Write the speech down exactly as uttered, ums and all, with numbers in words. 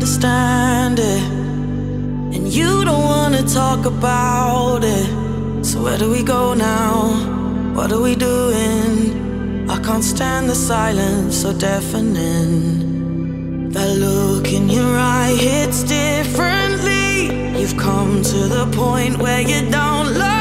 understand it, and you don't wanna talk about it. So where do we go now? What are we doing? I can't stand the silence so deafening. That look in your eye hits differently. You've come to the point where you don't love